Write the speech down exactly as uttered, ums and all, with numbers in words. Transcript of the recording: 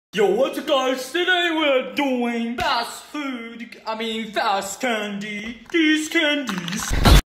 Yo, what's up guys? Today we're doing fast food, I mean fast candy, these candies.